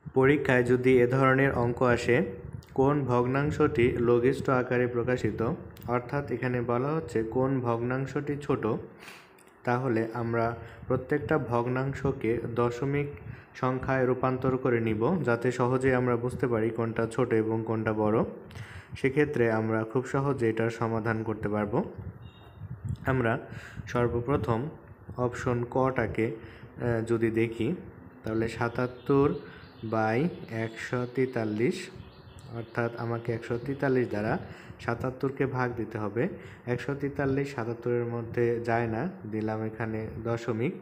পরীক্ষায় যদি এ ধরনের অঙ্ক আসে, কোন ভগ্নাংশটি লঘিষ্ঠ আকারে প্রকাশিত, অর্থাৎ এখানে বলা হচ্ছে কোন ভগ্নাংশটি ছোট, তাহলে আমরা প্রত্যেকটা ভগ্নাংশকে দশমিক সংখ্যায় রূপান্তর করে নিব, যাতে সহজে আমরা বুঝতে পারি কোনটা ছোট এবং কোনটা বড়। সেক্ষেত্রে আমরা খুব সহজে এটার সমাধান করতে পারবো। আমরা সর্বপ্রথম অপশন কটাকে যদি দেখি, তাহলে 77/143, অর্থাৎ আমাকে 143 দ্বারা 77কে ভাগ দিতে হবে। 143 77-এর মধ্যে যায় না, দিলাম এখানে দশমিক,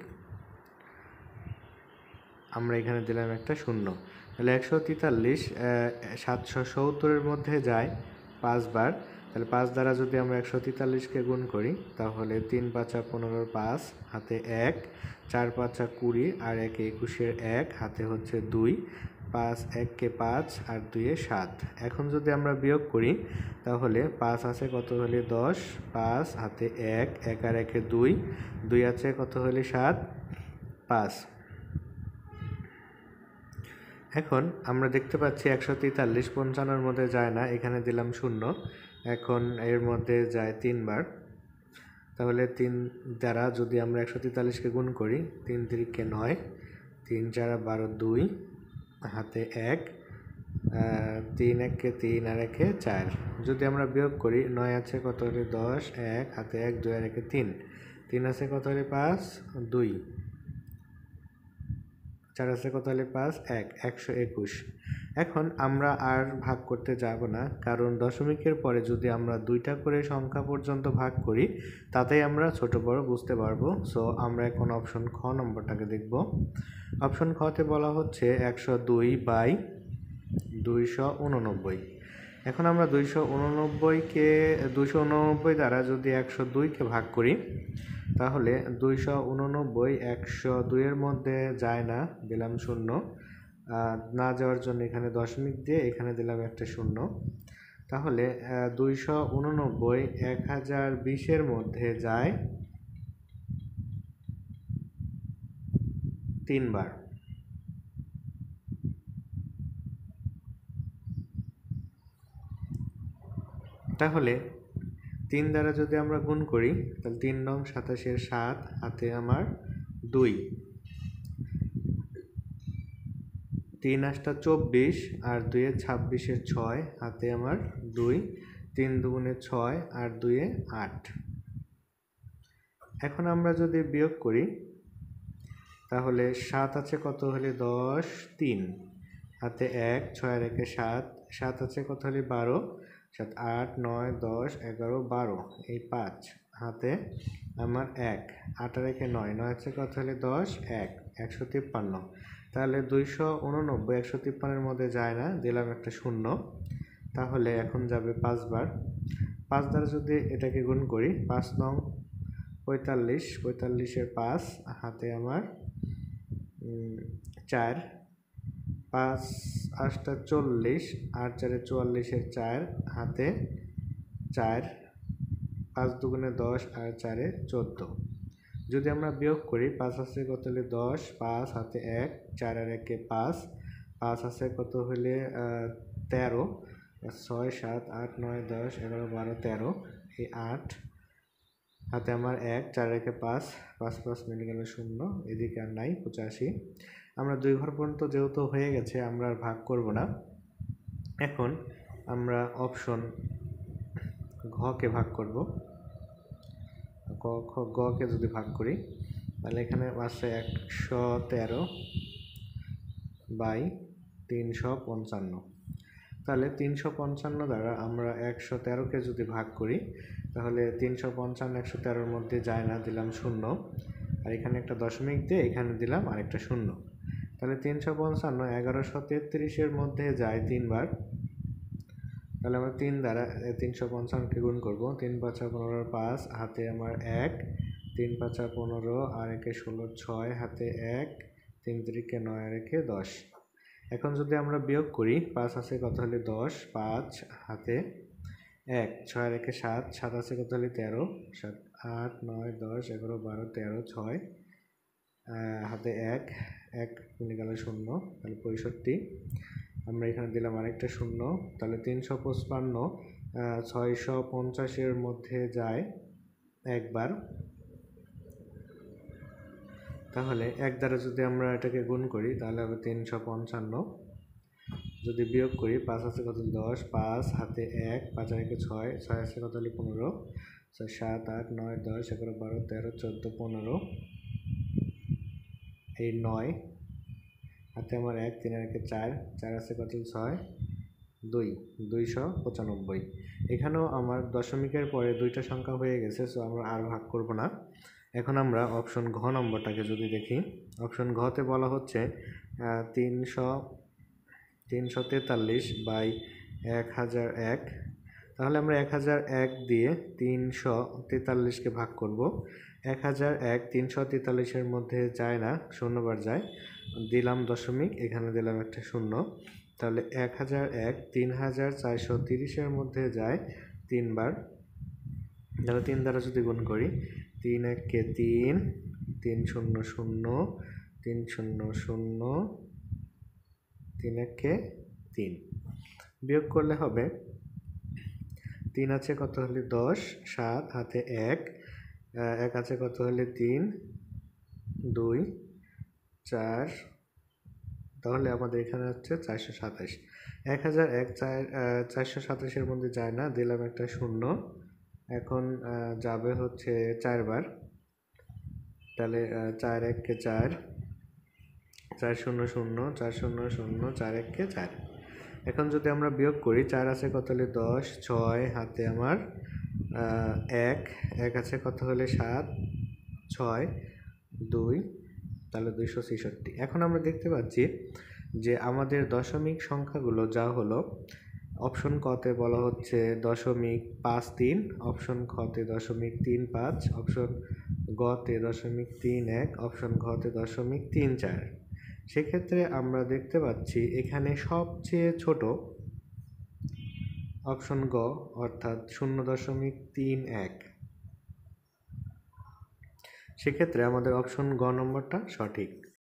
আমরা এখানে দিলাম একটা শূন্য। তাহলে 143 770-এর মধ্যে যায় 5 বার। তাহলে 5 দ্বারা যদি আমরা 143-কে গুণ করি, তাহলে 3 5 15, 5 হাতে 1, 4 5 20 আর 1 21-এর 1 হাতে হচ্ছে 2, 5 1-কে 5 আর 2-এ 7। এখন যদি আমরা বিয়োগ করি, তাহলে 5 আছে কত হলে 10, 5 হাতে 1, 1 আর 1-এ 2, 2 আছে কত হলে 7, 5। এখন আমরা দেখতে পাচ্ছি 143 55-এর মধ্যে যায় না, এখানে দিলাম শূন্য। এখন এর মধ্যে যায় 3 বার। তাহলে 3 দ্বারা যদি আমরা 143-কে গুণ করি, 3 3-কে 9, 3 4 12, 2 হাতে 1, 3 1-কে 3 আর 1-এ 4। যদি আমরা বিয়োগ করি, 9 আছে কত হলে 10, 1 হাতে 1, 2 আর 1-এ 3, 3 আছে কত হলে 5, 2, 4 আছে কত হলে 5, 1, 121। এখন আমরা আর ভাগ করতে যাব না, কারণ দশমিকের পরে যদি আমরা 2টা করে সংখ্যা পর্যন্ত ভাগ করি, তাতেই আমরা ছোট বড় বুঝতে পারবো। সো আমরা এখন অপশন খ নম্বরটাকে দেখব। অপশন খতে বলা হচ্ছে 102/289। এখন আমরা 289 দ্বারা যদি 102-কে ভাগ করি, তাহলে 289 102-এর মধ্যে যায় না, দিলাম শূন্য। না যাওয়ার জন্য এখানে দশমিক দিয়ে এখানে দিলাম একটা শূন্য। তাহলে 289 1020-এর মধ্যে যায় 3 বার। তাহলে 3 দ্বারা যদি আমরা গুণ করি, তাহলে 3 নং 27-এর 7 হাতে আমার 2, 3 8 24 আর 2 26-এর 6 হাতে আমার 2, 3 2 6 আর 2 8। এখন আমরা যদি বিয়োগ করি, তাহলে 7 আছে কত হলে 10, 3 হাতে 1, 6 আর 1-এ 7, 7 আছে কত হলে 12, 7 8 9 10 11 12, এই 5 হাতে আমার 1, 8 আর 1-এ 9, 9 আছে কত হলে 10, 1, 153। তাহলে 289 153-এর মধ্যে যায় না, দিলাম একটা শূন্য। তাহলে এখন যাবে 5 বার। 5 দ্বারা যদি এটাকে গুণ করি, 5 নং 45, 45-এর 5 হাতে আমার 4, 5 8 40 আর 4 44-এর 4 হাতে 4, 5 2 10 আর 4 14। যদি আমরা বিয়োগ করি, 5 আছে কত হলে 10, 5 হাতে 1, 4 আর 1-এ 5, 5 আছে কত হলে 13, 6 7 8 9 10 11 12 13, এই 8 হাতে আমার 1, 4 আর 1-এ 5, 5 5 মিলে গেল শূন্য, এদিকে আর নাই 85। আমরা 2 ঘর পর্যন্ত যেহেতু হয়ে গেছে, আমরা আর ভাগ করব না। এখন আমরা অপশন ঘকে ভাগ করব। গকে যদি ভাগ করি, তাহলে এখানে আছে 113/355। তাহলে 355 দ্বারা আমরা 113-কে যদি ভাগ করি, তাহলে 355 113-এর মধ্যে যায় না, দিলাম শূন্য। আর এখানে একটা দশমিক দিয়ে এখানে দিলাম আরেকটা শূন্য। তাহলে 355 1133-এর মধ্যে যায় 3 বার। তাহলে আমরা 3 দ্বারা 355-কে গুণ করব। 3 5 15 5 হাতে আমার 1, 3 5 15 আর 1-এ 16 6 হাতে 1, 3 3-কে 9 আর 1-এ 10। এখন যদি আমরা বিয়োগ করি, 5 আছে কত হলে 10, 5 হাতে 1, 6 আর 1-এ 7, 7 আছে কত হলে 13, 7 8 9 10 11 12 13 6, হাতে 1 1 মিলে গেল 0, তাহলে 65। আমরা এখানে দিলাম আরেকটা 0, তাহলে 355 650 মধ্যে যায় একবার। তাহলে 1 দ্বারা যদি আমরা এটাকে গুণ করি তাহলে হবে 355। যদি বিয়োগ করি 5 আছে কত 10, 5 হাতে 1, 5 আর 1 6, 6 আছে কত 15, 6 7 8 9 10 11 12 13 14 15, এই 9 হাতে আমার 1, 3 আর 1 4, 4 আছে কত 6, 2, 295। এখানেও আমার দশমিকের পরে দুইটা সংখ্যা হয়ে গেছে, সো আমরা আর ভাগ করব না। এখন আমরা অপশন ঘ নম্বরটাকে যদি দেখি, অপশন ঘতে বলা হচ্ছে 343 বাই 1001। তাহলে আমরা 1001 দিয়ে 343কে ভাগ করব। 1001 343-এর মধ্যে যায় না, শূন্যবার যায়, দিলাম দশমিক, এখানে দিলাম একটা 0। তাহলে 1001 3430-এর মধ্যে যায় 3 বার। তাহলে 3 দ্বারা যদি গুণ করি 3 1 কে 3, 3 0 0, 3 0 0, 3 1 কে 3। বিয়োগ করলে হবে 3 আছে কত হলে 10, 7 হাতে 1, 1 আছে কত হলে 3, 2 4, তাহলে আমাদের এখানে হচ্ছে 427। 1001 427-এর মধ্যে যায় না, দিলাম একটা 0। এখন যাবে হচ্ছে 4 বার। তাহলে 4 1 কে 4, 4 0 0, 4 0 0, 4 1 কে 4। এখন যদি আমরা বিয়োগ করি 4 আছে কত হলে 10, 6 হাতে আমার 1, 1 আছে কত হলে 7, 6 2, তাহলে 266। এখন আমরা দেখতে পাচ্ছি যে আমাদের দশমিক সংখ্যাগুলো যা হলো, অপশন কতে বলা হচ্ছে 0.53, অপশন খতে 0.35, অপশন গতে 0.31, অপশন ঘতে 0.34। সেক্ষেত্রে আমরা দেখতে পাচ্ছি এখানে সবচেয়ে ছোট অপশন গ, অর্থাৎ 0.31। সেক্ষেত্রে আমাদের অপশন গ নম্বরটা সঠিক।